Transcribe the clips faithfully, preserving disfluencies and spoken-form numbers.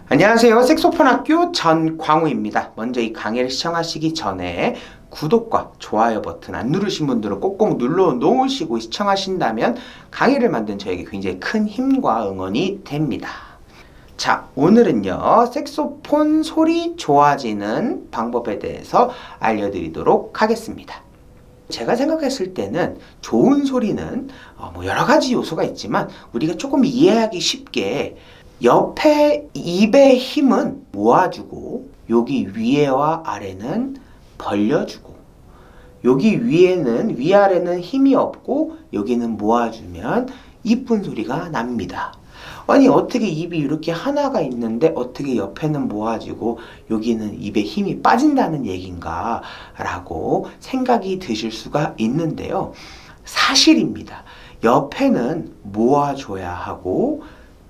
안녕하세요. 색소폰 학교 전광우입니다. 먼저 이 강의를 시청하시기 전에 구독과 좋아요 버튼 안 누르신 분들은 꼭꼭 눌러 놓으시고 시청하신다면 강의를 만든 저에게 굉장히 큰 힘과 응원이 됩니다. 자, 오늘은요, 색소폰 소리 좋아지는 방법에 대해서 알려드리도록 하겠습니다. 제가 생각했을 때는 좋은 소리는 어, 뭐 여러 가지 요소가 있지만 우리가 조금 이해하기 쉽게 옆에 입의 힘은 모아주고 여기 위에와 아래는 벌려주고 여기 위에는 위아래는 힘이 없고 여기는 모아주면 이쁜 소리가 납니다. 아니 어떻게 입이 이렇게 하나가 있는데 어떻게 옆에는 모아지고 여기는 입에 힘이 빠진다는 얘긴가 라고 생각이 드실 수가 있는데요. 사실입니다. 옆에는 모아줘야 하고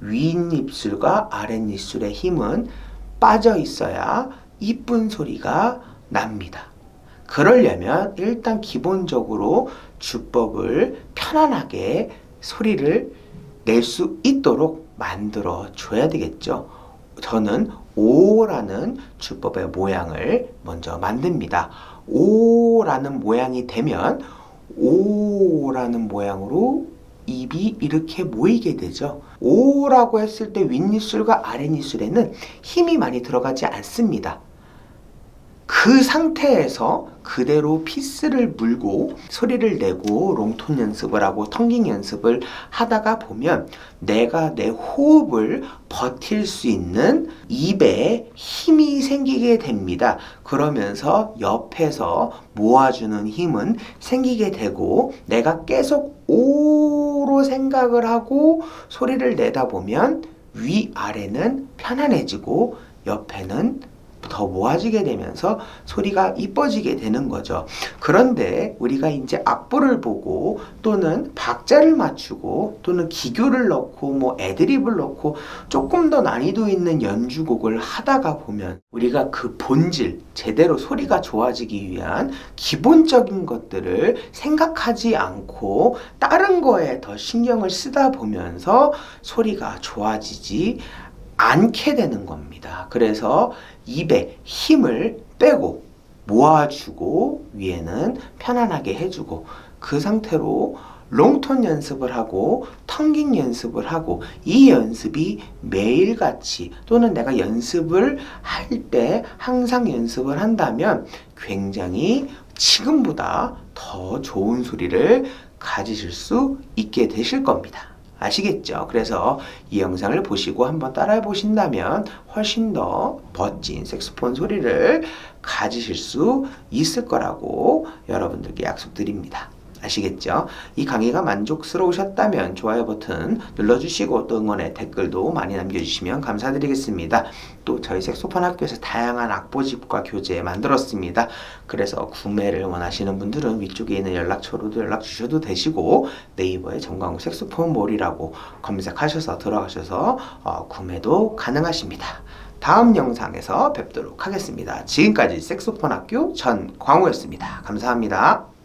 윗입술과 아랫입술의 힘은 빠져 있어야 이쁜 소리가 납니다. 그러려면 일단 기본적으로 주법을 편안하게 소리를 낼 수 있도록 만들어 줘야 되겠죠. 저는 오라는 주법의 모양을 먼저 만듭니다. 오라는 모양이 되면 오라는 모양으로 입이 이렇게 모이게 되죠. 오라고 했을 때 윗입술과 아랫입술에는 힘이 많이 들어가지 않습니다. 그 상태에서 그대로 피스를 물고 소리를 내고 롱톤 연습을 하고 텅깅 연습을 하다가 보면 내가 내 호흡을 버틸 수 있는 입에 힘이 생기게 됩니다. 그러면서 옆에서 모아주는 힘은 생기게 되고 내가 계속 오로 생각을 하고 소리를 내다 보면 위아래는 편안해지고 옆에는 더 모아지게 되면서 소리가 이뻐지게 되는 거죠. 그런데 우리가 이제 악보를 보고 또는 박자를 맞추고 또는 기교를 넣고 뭐 애드립을 넣고 조금 더 난이도 있는 연주곡을 하다가 보면 우리가 그 본질, 제대로 소리가 좋아지기 위한 기본적인 것들을 생각하지 않고 다른 거에 더 신경을 쓰다 보면서 소리가 좋아지지 않게 되는 겁니다. 그래서 입에 힘을 빼고 모아주고 위에는 편안하게 해주고 그 상태로 롱톤 연습을 하고 텅깅 연습을 하고 이 연습이 매일같이 또는 내가 연습을 할 때 항상 연습을 한다면 굉장히 지금보다 더 좋은 소리를 가지실 수 있게 되실 겁니다. 아시겠죠? 그래서 이 영상을 보시고 한번 따라해 보신다면 훨씬 더 멋진 색소폰 소리를 가지실 수 있을 거라고 여러분들께 약속드립니다. 아시겠죠? 이 강의가 만족스러우셨다면 좋아요 버튼 눌러주시고 또 응원의 댓글도 많이 남겨주시면 감사드리겠습니다. 또 저희 색소폰 학교에서 다양한 악보집과 교재 만들었습니다. 그래서 구매를 원하시는 분들은 위쪽에 있는 연락처로도 연락 주셔도 되시고 네이버에 전광우 색소폰 몰이라고 검색하셔서 들어가셔서 어, 구매도 가능하십니다. 다음 영상에서 뵙도록 하겠습니다. 지금까지 색소폰 학교 전광우였습니다. 감사합니다.